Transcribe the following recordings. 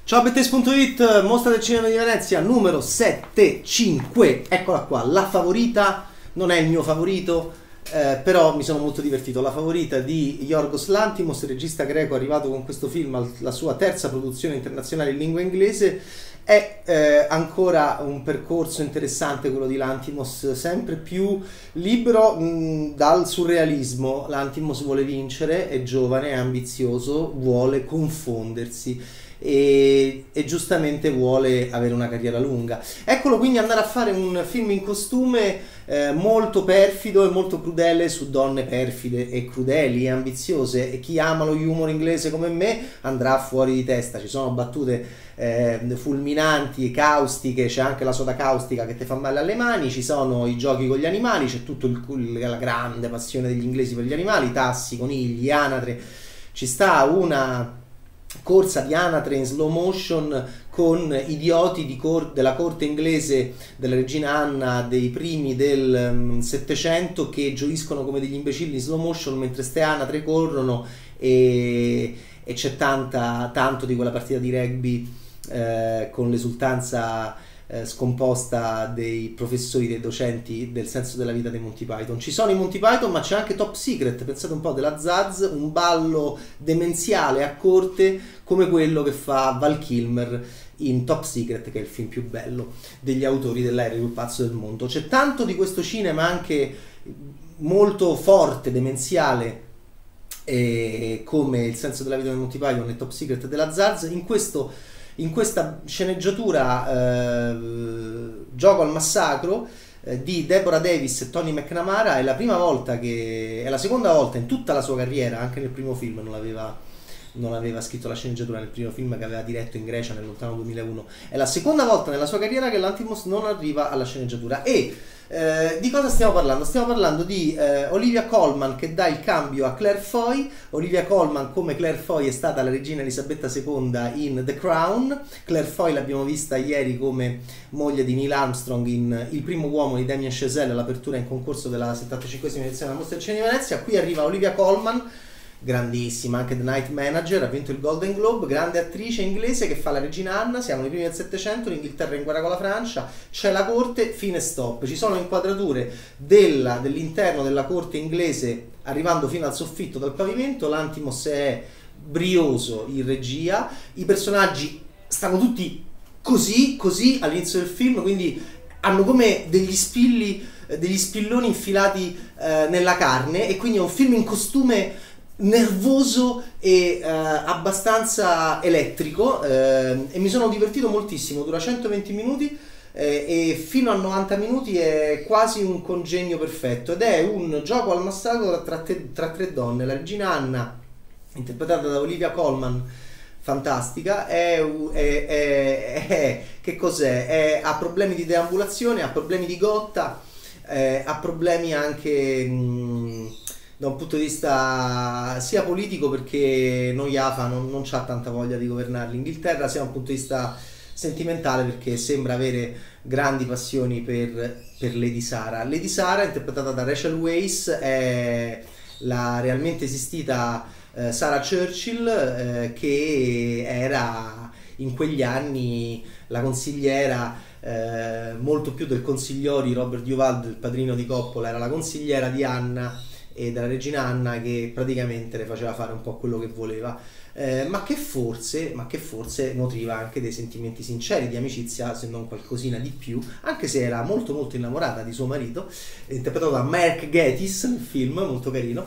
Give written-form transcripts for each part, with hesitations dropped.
Ciao Bettes.it, Mostra del Cinema di Venezia numero 75, eccola qua, la favorita, non è il mio favorito, però mi sono molto divertito, la favorita di Yorgos Lanthimos, regista greco arrivato con questo film alla sua terza produzione internazionale in lingua inglese. È ancora un percorso interessante quello di Lanthimos, sempre più libero dal surrealismo. Lanthimos vuole vincere, è giovane, è ambizioso, vuole confondersi e giustamente vuole avere una carriera lunga. Eccolo quindi andare a fare un film in costume molto perfido e molto crudele su donne perfide e crudeli e ambiziose, e chi ama lo humor inglese come me andrà fuori di testa. Ci sono battute fulminanti e caustiche, c'è anche la soda caustica che ti fa male alle mani, ci sono i giochi con gli animali, c'è tutta la grande passione degli inglesi per gli animali, tassi, conigli, anatre, ci sta una corsa di anatre in slow motion con idioti della corte inglese della regina Anna dei primi del Settecento che gioiscono come degli imbecilli in slow motion mentre ste anatre corrono, e c'è tanto di quella partita di rugby con l'esultanza scomposta dei professori, dei docenti del senso della vita dei Monty Python. Ci sono i Monty Python, ma c'è anche Top Secret, pensate un po', della Zaz, un ballo demenziale a corte come quello che fa Val Kilmer in Top Secret, che è il film più bello degli autori dell'aereo più pazzo del mondo. C'è tanto di questo cinema anche molto forte, demenziale, come il senso della vita dei Monty Python e Top Secret della Zaz. In questa sceneggiatura Gioco al massacro di Deborah Davis e Tony McNamara è la seconda volta in tutta la sua carriera, anche nel primo film non aveva scritto la sceneggiatura, nel primo film che aveva diretto in Grecia nel lontano 2001, è la seconda volta nella sua carriera che Lanthimos non arriva alla sceneggiatura. E di cosa stiamo parlando? Stiamo parlando di Olivia Colman che dà il cambio a Claire Foy. Olivia Colman, come Claire Foy, è stata la regina Elisabetta II in The Crown. Claire Foy l'abbiamo vista ieri come moglie di Neil Armstrong in Il primo uomo di Damien Chazelle, all'apertura in concorso della 75esima edizione della Mostra del Cinema di Venezia. Qui arriva Olivia Colman, grandissima, anche The Night Manager, ha vinto il Golden Globe, grande attrice inglese che fa la regina Anna. Siamo nei primi del Settecento, l'Inghilterra in guerra con la Francia, c'è la corte, fine stop. Ci sono inquadrature dell'interno della corte inglese arrivando fino al soffitto dal pavimento. Lanthimos è brioso in regia, i personaggi stanno tutti così all'inizio del film, quindi hanno come degli spilloni infilati nella carne, e quindi è un film in costume nervoso e abbastanza elettrico, e mi sono divertito moltissimo. Dura 120 minuti e fino a 90 minuti è quasi un congegno perfetto, ed è un gioco al massacro tra tre donne. La regina Anna, interpretata da Olivia Colman, fantastica, che cos'è? Ha problemi di deambulazione, ha problemi di gotta, ha problemi anche da un punto di vista sia politico, perché Noiafa non c'ha tanta voglia di governare l'Inghilterra, sia da un punto di vista sentimentale, perché sembra avere grandi passioni per Lady Sara. Lady Sara, interpretata da Rachel Weisz, è la realmente esistita Sarah Churchill, che era in quegli anni la consigliera, molto più del consigliere Robert Duvall, del padrino di Coppola, era la consigliera di Anna e della regina Anna, che praticamente le faceva fare un po' quello che voleva, ma che forse nutriva anche dei sentimenti sinceri di amicizia, se non qualcosina di più, anche se era molto molto innamorata di suo marito, interpretato da Mark Gatiss nel film, molto carino.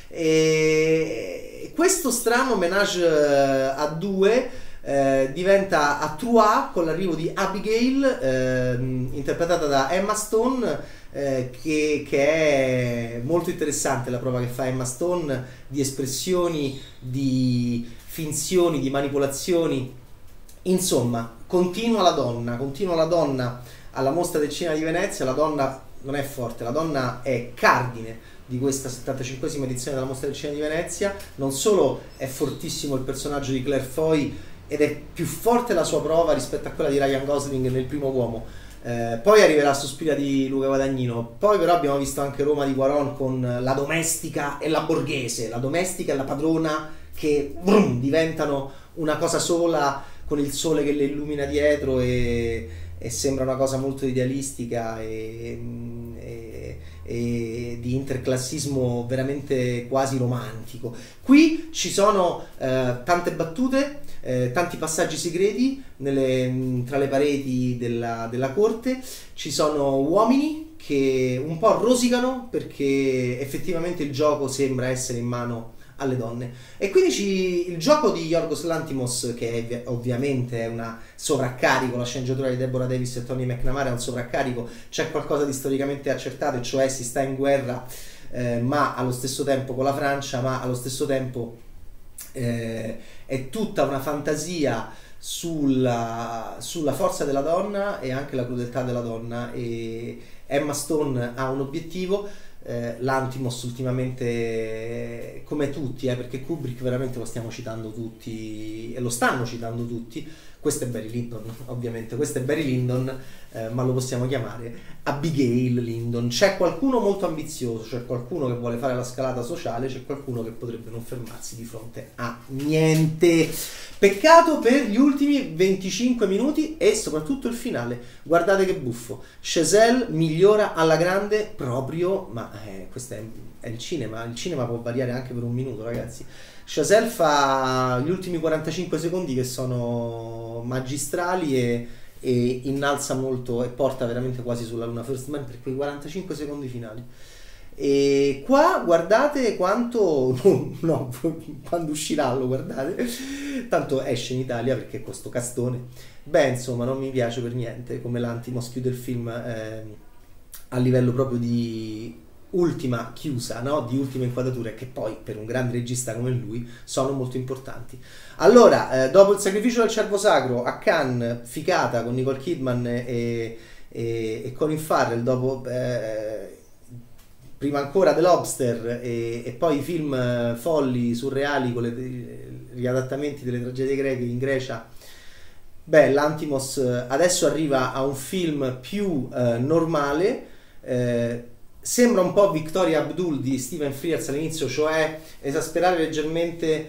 E questo strano ménage a due diventa a trois con l'arrivo di Abigail, interpretata da Emma Stone, che è molto interessante la prova che fa Emma Stone di espressioni, di finzioni, di manipolazioni. Insomma, continua la donna alla Mostra del Cinema di Venezia. La donna non è forte, la donna è cardine di questa 75esima edizione della Mostra del Cinema di Venezia. Non solo è fortissimo il personaggio di Claire Foy, ed è più forte la sua prova rispetto a quella di Ryan Gosling nel primo uomo. Poi arriverà Suspiria di Luca Guadagnino. Poi però abbiamo visto anche Roma di Cuarón con la domestica e la borghese, la domestica e la padrona che diventano una cosa sola, con il sole che le illumina dietro e sembra una cosa molto idealistica e di interclassismo veramente quasi romantico. Qui ci sono tante battute, tanti passaggi segreti tra le pareti della corte, ci sono uomini che un po' rosicano perché effettivamente il gioco sembra essere in mano alle donne, e quindi il gioco di Yorgos Lanthimos, che ovviamente è una sovraccarico, la sceneggiatura di Deborah Davis e Tony McNamara è un sovraccarico, c'è qualcosa di storicamente accertato, e cioè si sta in guerra ma allo stesso tempo con la Francia, ma allo stesso tempo è tutta una fantasia sulla forza della donna e anche la crudeltà della donna, e Emma Stone ha un obiettivo. Lanthimos ultimamente, come tutti, perché Kubrick veramente lo stiamo citando tutti e lo stanno citando tutti. Questo è Barry Lyndon, ovviamente, questo è Barry Lyndon, ma lo possiamo chiamare Abigail Lyndon. C'è qualcuno molto ambizioso, c'è qualcuno che vuole fare la scalata sociale, c'è qualcuno che potrebbe non fermarsi di fronte a niente. Peccato per gli ultimi 25 minuti e soprattutto il finale. Guardate che buffo. Chazelle migliora alla grande proprio, ma questo è il cinema può variare anche per un minuto, ragazzi. Chazelle fa gli ultimi 45 secondi che sono magistrali e innalza molto e porta veramente quasi sulla luna First Man per quei 45 secondi finali. E qua guardate quanto no, quando uscirà lo guardate, tanto esce in Italia perché questo castone, beh insomma non mi piace per niente come Lanthimos chiude il film a livello proprio di ultima chiusa, no? Di ultima inquadratura, che poi per un grande regista come lui sono molto importanti. Allora, dopo Il sacrificio del cervo sacro a Cannes, ficata con Nicole Kidman e Colin Farrell, dopo prima ancora The Lobster e poi i film folli, surreali con gli riadattamenti delle tragedie greche in Grecia, beh, Lanthimos adesso arriva a un film più normale, sembra un po' Victoria Abdul di Stephen Frears all'inizio, cioè esasperare leggermente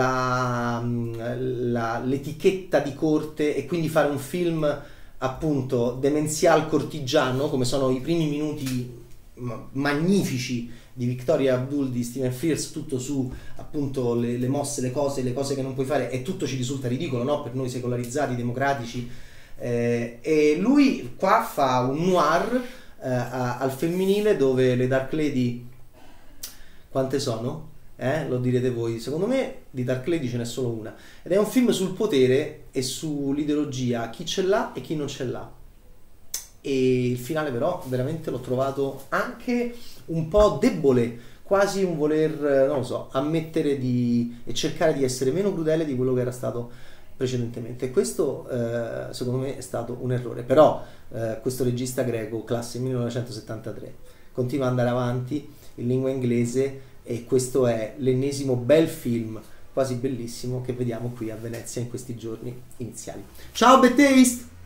l'etichetta di corte e quindi fare un film appunto demenzial cortigiano, come sono i primi minuti magnifici di Victoria Abdul di Stephen Frears, tutto su appunto le mosse, le cose che non puoi fare, e tutto ci risulta ridicolo, no? Per noi secolarizzati, democratici, e lui qua fa un noir al femminile dove le Dark Lady quante sono? Lo direte voi. Secondo me di Dark Lady ce n'è solo una, ed è un film sul potere e sull'ideologia, chi ce l'ha e chi non ce l'ha. E il finale però veramente l'ho trovato anche un po' debole, quasi un voler, non lo so, ammettere e cercare di essere meno crudele di quello che era stato precedentemente, e questo secondo me è stato un errore. Però questo regista greco, classe 1973, continua ad andare avanti in lingua inglese, e questo è l'ennesimo bel film, quasi bellissimo, che vediamo qui a Venezia in questi giorni iniziali. Ciao Bad Taste!